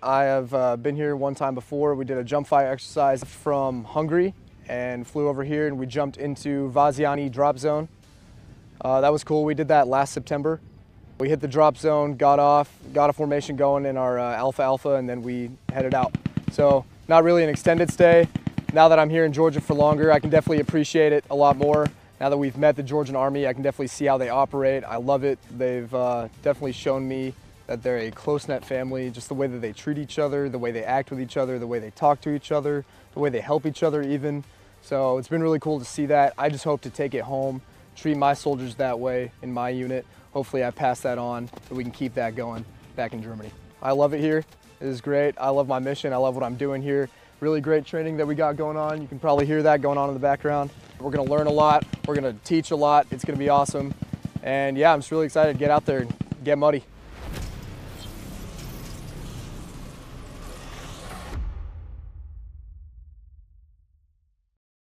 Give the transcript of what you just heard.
I have been here one time before. We did a jump fire exercise from Hungary and flew over here, and we jumped into Vaziani drop zone. That was cool. We did that last September. We hit the drop zone, got off, got a formation going in our Alpha, and then we headed out. So not really an extended stay. Now that I'm here in Georgia for longer, I can definitely appreciate it a lot more. Now that we've met the Georgian Army, I can definitely see how they operate. I love it. They've definitely shown me that they're a close-knit family, just the way that they treat each other, the way they act with each other, the way they talk to each other, the way they help each other even. So it's been really cool to see that. I just hope to take it home, treat my soldiers that way in my unit. Hopefully I pass that on so we can keep that going back in Germany. I love it here. It is great. I love my mission. I love what I'm doing here. Really great training that we got going on. You can probably hear that going on in the background. We're gonna learn a lot. We're gonna teach a lot. It's gonna be awesome. And yeah, I'm just really excited to get out there and get muddy.